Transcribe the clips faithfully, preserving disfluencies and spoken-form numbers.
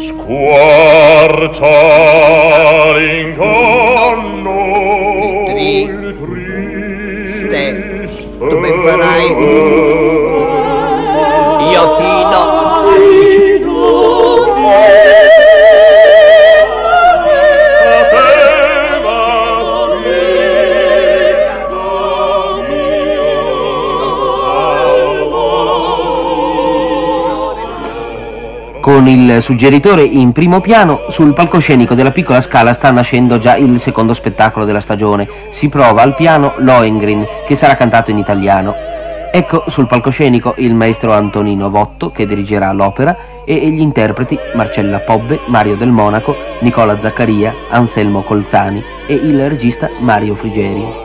Squarcia l'inganno, il triste, dove farai io fino Con il suggeritore in primo piano, sul palcoscenico della piccola Scala sta nascendo già il secondo spettacolo della stagione. Si prova al piano Lohengrin, che sarà cantato in italiano. Ecco sul palcoscenico il maestro Antonino Votto, che dirigerà l'opera, e gli interpreti Marcella Pobbe, Mario Del Monaco, Nicola Zaccaria, Anselmo Colzani e il regista Mario Frigerio.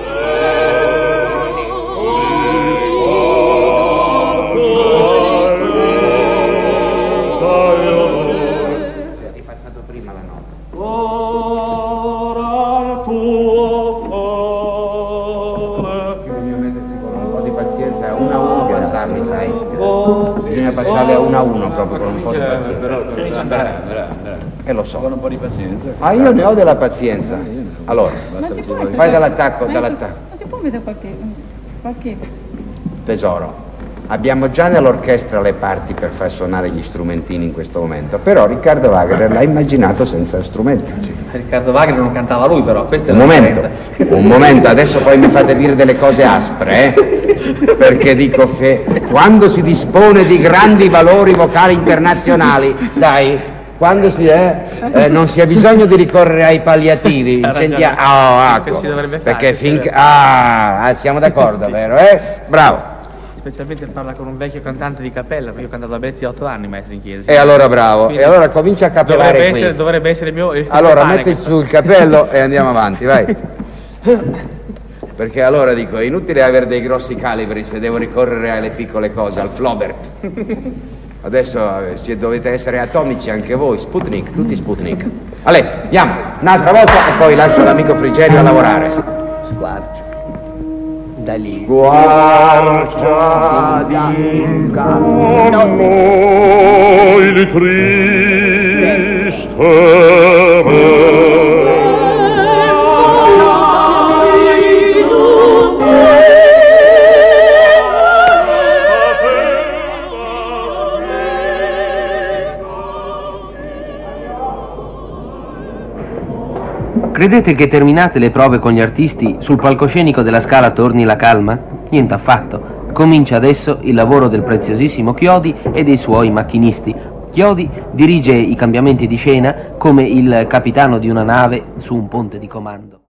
Bisogna passarle a uno a uno proprio con un po' di pazienza. E lo so. Con un po' di pazienza. Ah, io ne ho della pazienza. Allora, vai dall'attacco, dall'attacco. Ma si può vedere qualche, qualche... Tesoro, abbiamo già nell'orchestra le parti per far suonare gli strumentini in questo momento, però Riccardo Wagner l'ha immaginato senza strumenti. Riccardo Wagner non cantava lui, però questa è un la momento, un momento, adesso poi mi fate dire delle cose aspre, eh? Perché dico che quando si dispone di grandi valori vocali internazionali, dai, quando si è, eh, non si ha bisogno di ricorrere ai palliativi, incendia... oh, ecco, perché finché... Ah, siamo d'accordo, vero, eh? Bravo. Specialmente parla con un vecchio cantante di cappella, perché io ho cantato a Bezzi otto anni, maestro in chiesa. E allora bravo, quindi, e allora comincia a cappellare dovrebbe qui. Essere, dovrebbe essere il mio... Il allora metti su il cappello e andiamo avanti, vai. Perché allora dico, è inutile avere dei grossi calibri se devo ricorrere alle piccole cose, al Flaubert. Adesso eh, se dovete essere atomici anche voi, Sputnik, tutti Sputnik. Allora, andiamo, un'altra volta e poi lascio l'amico Frigerio a lavorare. Squarcia da lì. Squarcia d'inganno, il triste me. Credete che terminate le prove con gli artisti sul palcoscenico della Scala torni la calma? Niente affatto. Comincia adesso il lavoro del preziosissimo Chiodi e dei suoi macchinisti. Chiodi dirige i cambiamenti di scena come il capitano di una nave su un ponte di comando.